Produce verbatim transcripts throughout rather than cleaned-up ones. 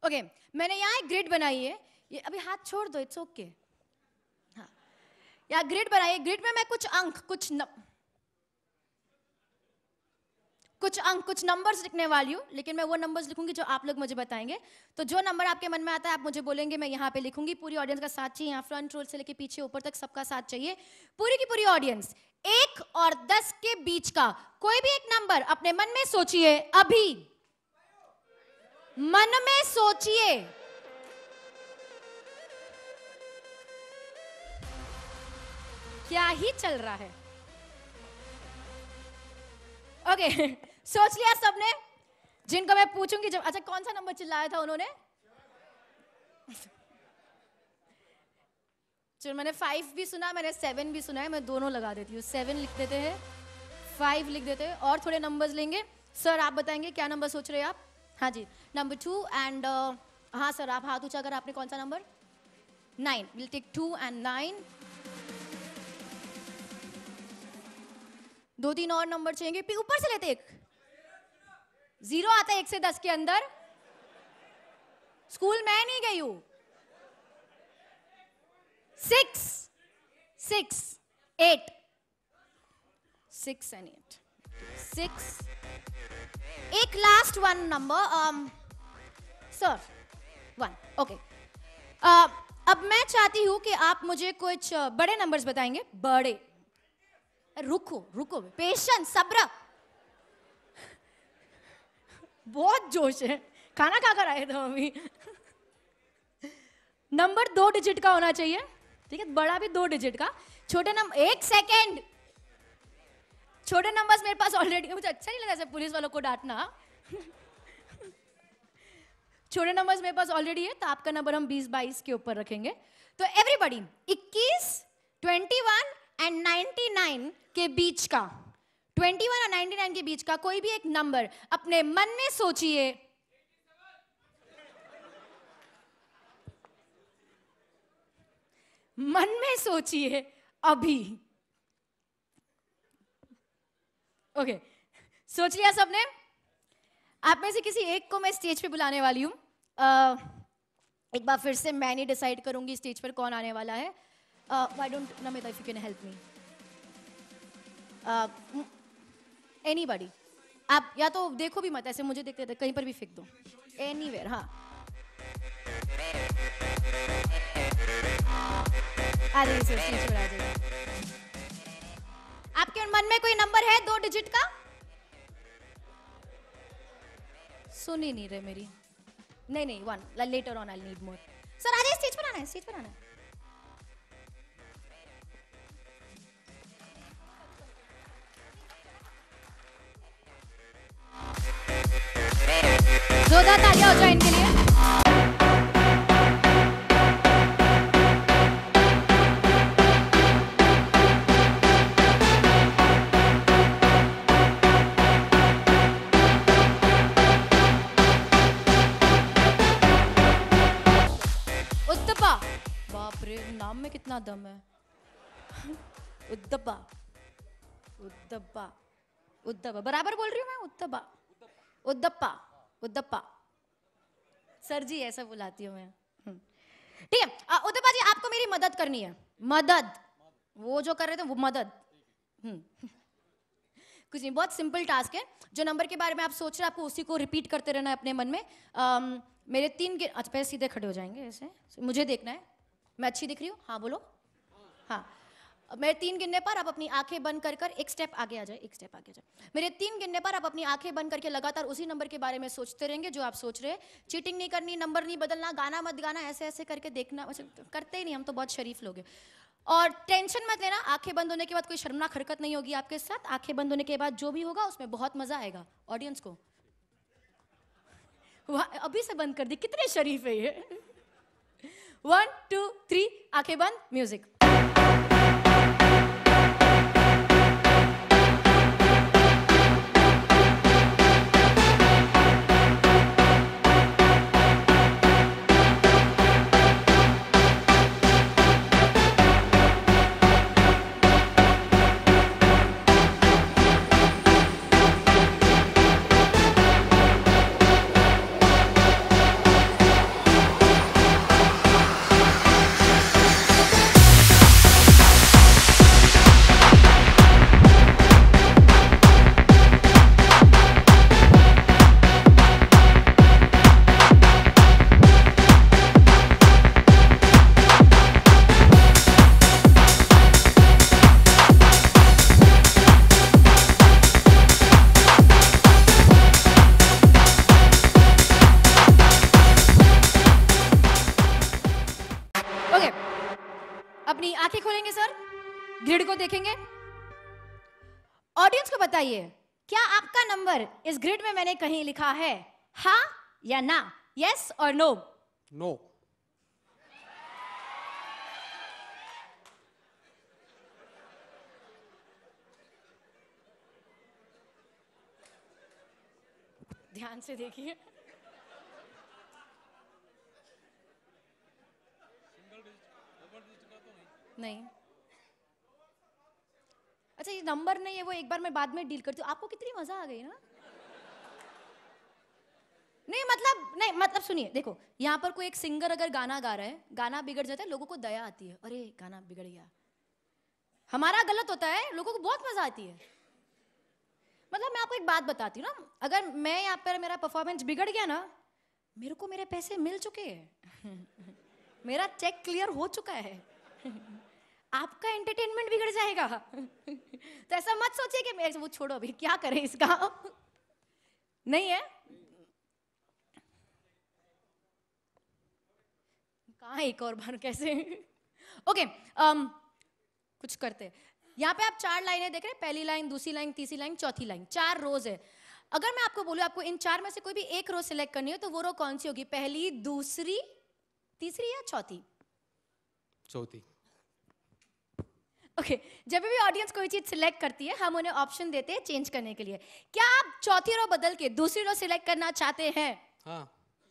Okay okay, मैंने यहाँ एक ग्रिड बनाई है, ये अभी हाथ छोड़ दो, इट्स ओके। हाँ, यहाँ ग्रिड बनाई है, ग्रिड में मैं कुछ अंक कुछ न... कुछ अंक कुछ नंबर्स लिखने वाली हूँ, लेकिन मैं वो नंबर्स लिखूंगी जो आप लोग मुझे बताएंगे। तो जो नंबर आपके मन में आता है आप मुझे बोलेंगे, मैं यहाँ पे लिखूंगी। पूरी ऑडियंस का साथ चाहिए, यहाँ फ्रंट रोल से लेके पीछे ऊपर तक सबका साथ चाहिए, पूरी की पूरी ऑडियंस। एक और दस के बीच का कोई भी एक नंबर अपने मन में सोचिए, अभी मन में सोचिए। क्या ही चल रहा है? ओके okay, सोच लिया सबने? जिनको मैं पूछूंगी जब, अच्छा कौन सा नंबर चिल्लाया था उन्होंने? चलो मैंने फाइव भी सुना, मैंने सेवन भी सुना है, मैं दोनों लगा देती हूँ। सेवन लिख देते हैं, फाइव लिख देते हैं, और थोड़े नंबर्स लेंगे। सर आप बताएंगे क्या नंबर सोच रहे हैं आप? हाँ जी, नंबर टू एंड हाँ सर आप हाथ ऊंचा कर, आपने कौन सा नंबर? Nine. Will take two and nine. दो तीन और नंबर चाहिए, ऊपर से लेते एक। जीरो आता है एक से दस के अंदर। स्कूल मैं नहीं गई हूं। Six six eight six and eight six. एक last one number sir, one. Okay, अब मैं चाहती हूं कि आप मुझे कुछ बड़े नंबर्स बताएंगे। बड़े, रुको रुको, पेशेंस, सब्र। बहुत जोश है, खाना खा कर आए थे अभी। नंबर दो डिजिट का होना चाहिए, ठीक है? बड़ा भी दो डिजिट का। छोटे नंबर, एक सेकेंड, छोटे नंबर्स मेरे पास ऑलरेडी, मुझे अच्छा नहीं लगा ऐसे पुलिस वालों को डांटना। छोटे नंबर्स मेरे पास ऑलरेडी है, तो आपका नंबर हम बीस बाईस के ऊपर रखेंगे। तो एवरीबॉडी, इक्कीस, इक्कीस एंड निन्यानवे के बीच का, इक्कीस और निन्यानवे के बीच का कोई भी एक नंबर अपने मन में सोचिए। मन में सोचिए अभी। ओके, सोच लिया सबने? आप में से किसी एक को मैं स्टेज पे बुलाने वाली हूँ। एक बार फिर से मैं नहीं डिसाइड करूंगी स्टेज पर कौन आने वाला है। Why don't Namita, if you can help me. Anybody, आप या तो देखो भी मत, ऐसे मुझे देखते थे, कहीं पर भी फेंक दो, एनीवेयर। हाँ, आ जाइए सर, स्टेज पर आ जाइए। आपके मन में कोई नंबर है दो डिजिट का? सुन ही नहीं रहे मेरी। नहीं नहीं, one, letter on I need more. Sir आ जाइए, स्टेज पर आना है, स्टेज पर आना है। जोरदार तालियां हो जाए इनके लिए। उद्दप्पा, बाप रे, नाम में कितना दम है। उद्दप्पा, उद्दप्पा, उद्दप्पा, बराबर बोल रही हूँ मैं? उद्दप्पा, उद्दप्पा, उद्दप्पा। सर जी ऐसा बुलाती हूँ मैं। ठीक है उद्दप्पा जी, आपको मेरी मदद करनी है। मदद, वो जो कर रहे थे वो मदद। कुछ नहीं, बहुत सिंपल टास्क है। जो नंबर के बारे में आप सोच रहे हैं आपको उसी को रिपीट करते रहना है अपने मन में। आम, मेरे तीन गिन, अच्छा पहले सीधे खड़े हो जाएंगे ऐसे, मुझे देखना है मैं अच्छी दिख रही हूँ। हाँ बोलो। हाँ, मेरे तीन गिनने पर आप अपनी आंखें बंद कर कर एक स्टेप आगे आ जाए, एक स्टेप आगे आ जाए। मेरे तीन गिनने पर आप अपनी आंखें बंद करके लगातार उसी नंबर के बारे में सोचते रहेंगे जो आप सोच रहे हैं। चीटिंग नहीं करनी, नंबर नहीं बदलना, गाना मत गाना, ऐसे ऐसे करके देखना। करते ही नहीं, हम तो बहुत शरीफ लोग हैं। और टेंशन मत लेना, आंखें बंद होने के बाद कोई शर्मनाक हरकत नहीं होगी आपके साथ। आंखें बंद होने के बाद जो भी होगा उसमें बहुत मजा आएगा ऑडियंस को। अभी से बंद कर दी, कितने शरीफ है ये। वन टू थ्री, आंखें बंद, म्यूजिक। खोलेंगे सर, ग्रिड को देखेंगे। ऑडियंस को बताइए, क्या आपका नंबर इस ग्रिड में मैंने कहीं लिखा है हाँ या ना, यस और नो? नो। ध्यान से देखिए। नहीं, अच्छा ये नंबर नहीं है, वो एक बार मैं बाद में डील करती हूँ। आपको कितनी मजा आ गई ना? नहीं मतलब, नहीं मतलब सुनिए, देखो यहाँ पर कोई एक सिंगर अगर गाना गा रहा है, गाना बिगड़ जाता है, लोगों को दया आती है, अरे गाना बिगड़ गया। हमारा गलत होता है, लोगों को बहुत मजा आती है। मतलब मैं आपको एक बात बताती हूँ ना, अगर मैं यहाँ पर मेरा परफॉर्मेंस बिगड़ गया ना, मेरे को मेरे पैसे मिल चुके हैं। मेरा चेक क्लियर हो चुका है। आपका एंटरटेनमेंट बिगड़ जाएगा। तो ऐसा मत सोचिए कि मेरे वो छोड़ो अभी क्या करें इसका। नहीं है, कहाँ एक और बार कैसे? ओके, um, कुछ करते। यहाँ पे आप चार लाइनें देख रहे हैं, पहली लाइन, दूसरी लाइन, तीसरी लाइन, चौथी लाइन, चार रोज है। अगर मैं आपको बोलूं आपको इन चार में से कोई भी एक रो सिलेक्ट करनी है, तो वो रो कौन सी होगी? पहली, दूसरी, तीसरी या चौथी? चौथी। ओके okay, जब भी ऑडियंस कोई चीज सिलेक्ट करती है, हम उन्हें ऑप्शन देते हैं चेंज करने के लिए। क्या आप चौथी रो बदल के दूसरी रो सिलेक्ट करना चाहते हैं? हाँ।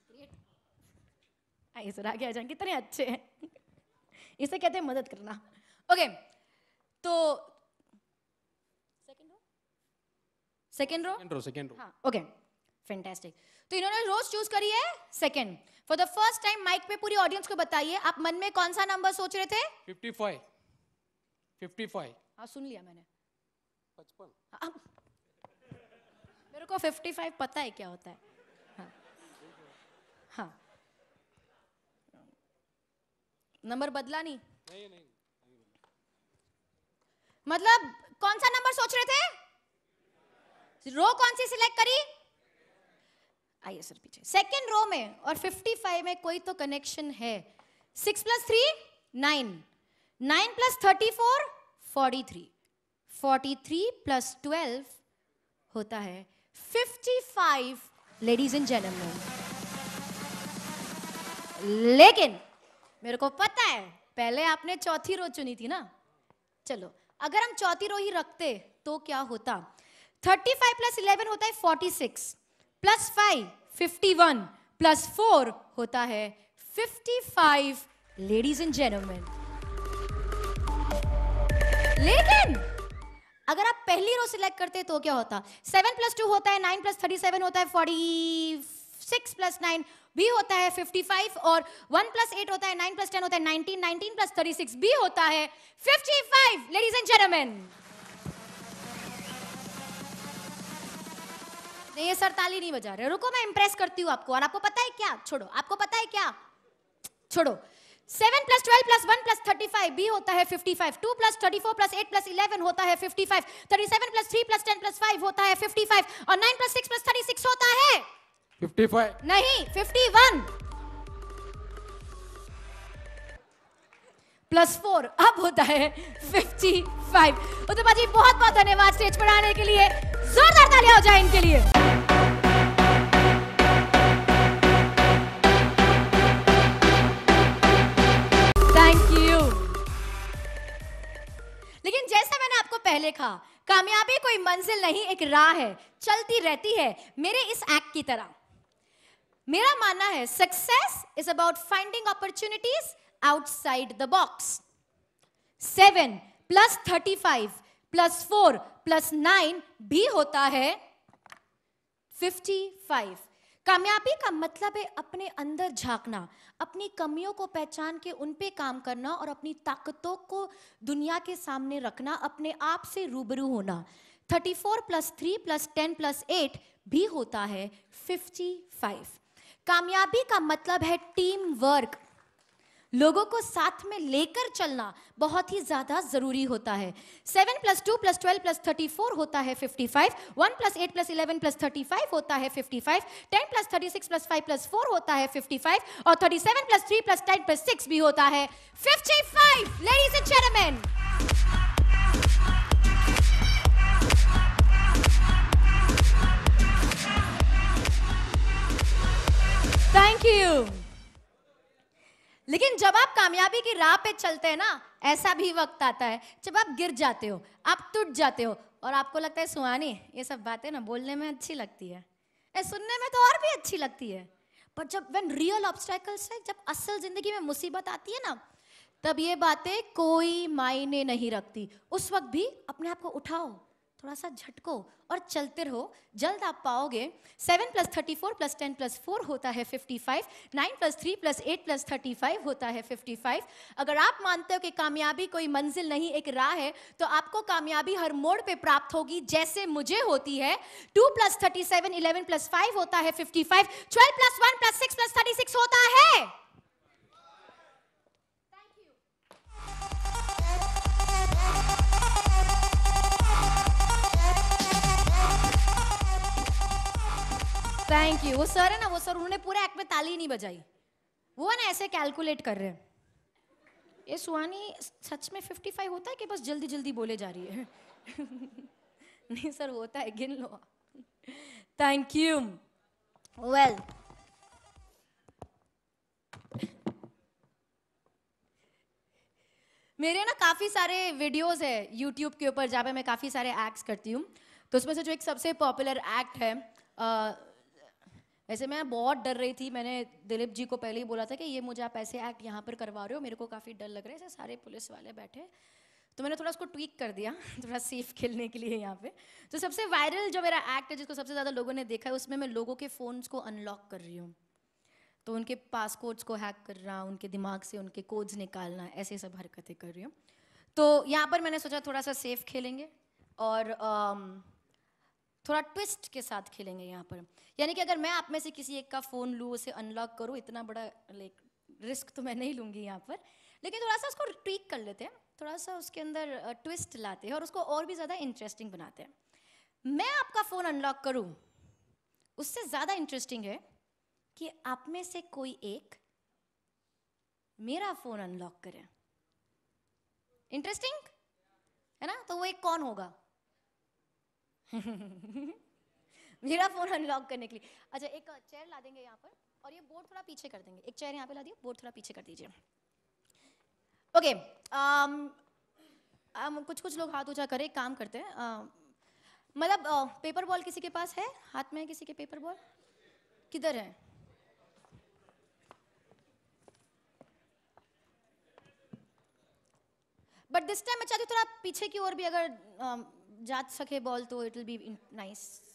आइए सर आगे आ जाएं, कितने अच्छे हैं। इसे कहते हैं मदद करना। ओके okay, तो second row, second row, second row, second row. हाँ ओके, फैंटास्टिक। तो इन्होंने रोज चूज करी है second. For the first time mic पे पूरी ऑडियंस को बताइए, आप मन में कौन सा नंबर सोच रहे थे? Fifty five. Fifty five. हाँ सुन लिया मैंने। पचपन। हाँ, मेरे को फिफ्टी फाइव पता है क्या होता है। हाँ हाँ, नंबर बदला नहीं? नहीं नहीं, मतलब कौन सा नंबर सोच रहे थे? रो कौन सी सिलेक्ट करी? आइए सर पीछे। सेकेंड रो में और फिफ्टी फाइव में कोई तो कनेक्शन है। Six plus three nine, nine plus thirty four forty three, forty three plus twelve होता है fifty five, ladies and gentleman. लेकिन मेरे को पता है पहले आपने चौथी रो चुनी थी ना। चलो अगर हम चौथी रो ही रखते तो क्या होता? थर्टी फाइव प्लस इलेवन होता है forty six, plus five fifty one, plus four होता है fifty five, ladies and gentleman. लेकिन अगर आप पहली रो सिलेक्ट करते तो क्या होता? सेवन प्लस टू होता है नाइन, प्लस थर्टी सेवन होता है फोर्टी सिक्स, प्लस नाइन बी होता है फिफ्टी फाइव, और वन प्लस एट होता है नाइन, प्लस टेन होता है nineteen, nineteen plus thirty six बी होता है fifty five, ladies and gentleman. नहीं ये सर ताली नहीं बजा रहे, रुको मैं इंप्रेस करती हूँ आपको। और आपको पता है क्या? छोड़ो, आपको पता है क्या? छोड़ो। Seven plus twelve plus one plus thirty five बी होता है fifty five, two plus thirty four plus eight plus eleven होता है fifty five, thirty seven plus three plus ten plus five होता है फिफ्टी फाइव, और nine plus six plus thirty six होता है फिफ्टी फाइव। नहीं फिफ्टी वन, प्लस फोर अब होता है फिफ्टी फाइव। उत्तपा जी बहुत बहुत धन्यवाद स्टेज पर आने के लिए, जोरदार तालियां हो जाए इनके लिए। Thank you. लेकिन जैसा मैंने आपको पहले कहा, कामयाबी कोई मंजिल नहीं, एक राह है, चलती रहती है मेरे इस एक्ट की तरह। मेरा मानना है success is about finding opportunities outside the box. Seven plus thirty five plus four plus nine भी होता है फिफ्टी फाइव। कामयाबी का मतलब है अपने अंदर झांकना, अपनी कमियों को पहचान के उन पे काम करना और अपनी ताकतों को दुनिया के सामने रखना, अपने आप से रूबरू होना। Thirty four plus three plus ten plus eight भी होता है फिफ्टी फाइव। कामयाबी का मतलब है टीम वर्क, लोगों को साथ में लेकर चलना बहुत ही ज्यादा जरूरी होता है। Seven plus two plus twelve plus thirty four होता है fifty five, one plus eight plus eleven plus thirty five होता है fifty five, ten plus thirty six plus five plus four होता है फिफ्टी फाइव और thirty seven plus three plus ten plus six भी होता है fifty five. Ladies and gentleman, thank you. लेकिन जब आप कामयाबी की राह पे चलते हैं ना, ऐसा भी वक्त आता है जब आप गिर जाते हो, आप टूट जाते हो और आपको लगता है सुहानी ये सब बातें ना बोलने में अच्छी लगती है, ए सुनने में तो और भी अच्छी लगती है, पर जब व्हेन रियल ऑब्स्टेकल्स है, जब असल जिंदगी में मुसीबत आती है ना, तब ये बातें कोई मायने नहीं रखती। उस वक्त भी अपने आप को उठाओ, थोड़ा सा झटको और चलते रहो, जल्द आप पाओगे। Seven plus thirty four plus ten plus four होता है fifty five, nine plus three plus eight plus thirty five होता है फिफ्टी फाइव। अगर आप मानते हो कि कामयाबी कोई मंजिल नहीं एक राह है, तो आपको कामयाबी हर मोड़ पे प्राप्त होगी, जैसे मुझे होती है। Two plus thirty seven eleven plus five होता है fifty five, twelve plus one plus six plus thirty six होता है। Thank you. वो सर है ना, वो सर उन्होंने पूरे एक्ट में ताली नहीं बजाई, वो है ना ऐसे कैलकुलेट कर रहे हैं। ये सुहानी सच में फिफ्टी फाइव होता है कि बस जल्दी जल्दी बोले जा रही है? नहीं सर होता है, गिन लो। Thank you. वेल, मेरे ना काफी सारे वीडियोस है यूट्यूब के ऊपर जहाँ पे मैं काफी सारे एक्ट्स करती हूँ। तो उसमें से जो एक सबसे पॉपुलर एक्ट है, आ, वैसे मैं बहुत डर रही थी, मैंने दिलीप जी को पहले ही बोला था कि ये मुझे आप ऐसे एक्ट यहाँ पर करवा रहे हो, मेरे को काफ़ी डर लग रहा है, ऐसे सारे पुलिस वाले बैठे, तो मैंने थोड़ा उसको ट्वीक कर दिया थोड़ा सेफ खेलने के लिए यहाँ पे। तो सबसे वायरल जो मेरा एक्ट है, जिसको सबसे ज़्यादा लोगों ने देखा है, उसमें मैं लोगों के फ़ोन्स को अनलॉक कर रही हूँ। तो उनके पासकोड्स को हैक कर रहा, उनके दिमाग से उनके कोड्स निकालना, ऐसे सब हरकतें कर रही हूँ। तो यहाँ पर मैंने सोचा थोड़ा सा सेफ खेलेंगे और um, थोड़ा ट्विस्ट के साथ खेलेंगे यहाँ पर। यानी कि अगर मैं आप में से किसी एक का फ़ोन लूँ, उसे अनलॉक करूँ, इतना बड़ा लाइक रिस्क तो मैं नहीं लूँगी यहाँ पर, लेकिन थोड़ा सा उसको ट्वीक कर लेते हैं, थोड़ा सा उसके अंदर ट्विस्ट लाते हैं और उसको और भी ज़्यादा इंटरेस्टिंग बनाते हैं। मैं आपका फ़ोन अनलॉक करूँ, उससे ज़्यादा इंटरेस्टिंग है कि आप में से कोई एक मेरा फ़ोन अनलॉक करे। इंटरेस्टिंग है ना? तो वो एक कौन होगा? मेरा फोन अनलॉक करने के लिए। अच्छा, एक चेयर ला देंगे यहाँ पर और ये बोर्ड थोड़ा पीछे कर देंगे। एक चेयर यहाँ पे ला दिए, बोर्ड थोड़ा पीछे कर दीजिए। ओके, um, um, कुछ कुछ लोग हाथ ऊंचा करें, एक काम करते हैं, uh, मतलब uh, पेपर बॉल किसी के पास है? हाथ में है किसी के पेपर बॉल? किधर है? बट दिस टाइम मैं चाहती हूँ थोड़ा पीछे की ओर भी अगर uh, जा सके बॉल तो इट विल बी नाइस।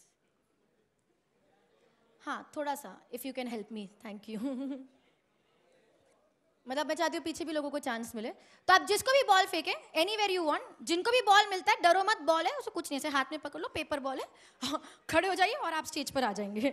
हाँ, थोड़ा सा if you can help me, thank you. मतलब मैं चाहती हूँ पीछे भी लोगों को चांस मिले। तो आप जिसको भी बॉल फेंके, एनीवेयर यू वांट, जिनको भी बॉल मिलता है, डरो मत, बॉल है, उसको कुछ नहीं, से हाथ में पकड़ लो, पेपर बॉल है, खड़े हो जाइए और आप स्टेज पर आ जाएंगे।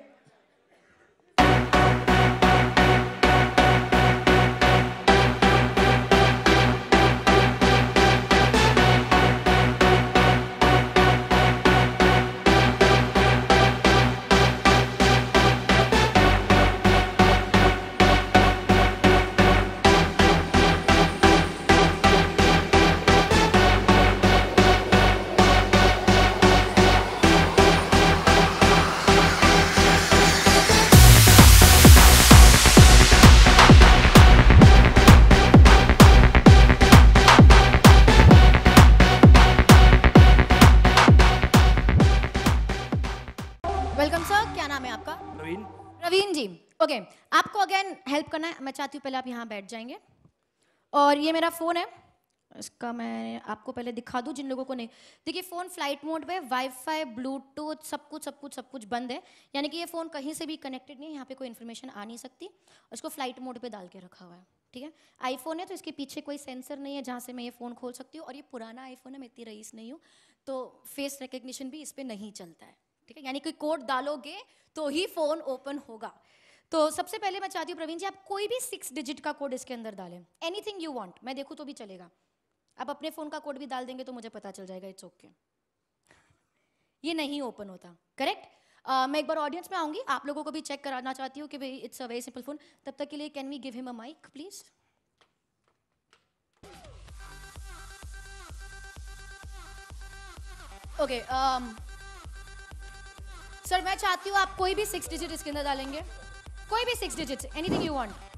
वेलकम सर, क्या नाम है आपका? रवीन। रवीन जी, ओके। आपको अगेन हेल्प करना है, मैं चाहती हूँ पहले आप यहाँ बैठ जाएंगे और ये मेरा फ़ोन है, इसका मैं आपको पहले दिखा दूँ जिन लोगों को नहीं। देखिए फ़ोन फ्लाइट मोड पे, वाईफाई, ब्लूटूथ, सब कुछ सब कुछ सब कुछ बंद है, यानी कि ये फ़ोन कहीं से भी कनेक्टेड नहीं है, यहाँ पे कोई इन्फॉर्मेशन आ नहीं सकती, इसको फ्लाइट मोड पे डाल के रखा हुआ है, ठीक है। आईफोन है तो इसके पीछे कोई सेंसर नहीं है जहाँ से मैं ये फ़ोन खोल सकती हूँ, और ये पुराना आईफोन है, मैं इतनी रईस नहीं हूँ, तो फेस रिकग्निशन भी इस पर नहीं चलता है, ठीक है। यानी कि कोड डालोगे तो ही फ़ोन ओपन होगा। तो सबसे पहले मैं चाहती हूँ प्रवीण जी आप कोई भी सिक्स डिजिट का कोड इसके अंदर डालें, एनीथिंग यू वांट, मैं देखूँ तो भी चलेगा। आप अपने फोन का कोड भी डाल देंगे तो मुझे पता चल जाएगा, इट्स ओके। ये नहीं ओपन होता, करेक्ट। uh, मैं एक बार ऑडियंस में आऊंगी, आप लोगों को भी चेक कराना चाहती हूँ कि भाई it's a very simple phone. तब तक के लिए can we give him a mic please. Okay sir, मैं चाहती हूँ आप कोई भी सिक्स डिजिट इसके अंदर डालेंगे, कोई भी six digit, anything you want.